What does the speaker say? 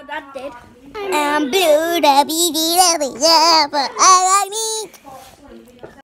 Dad did. I'm blue, da bee dee da bee da, but I like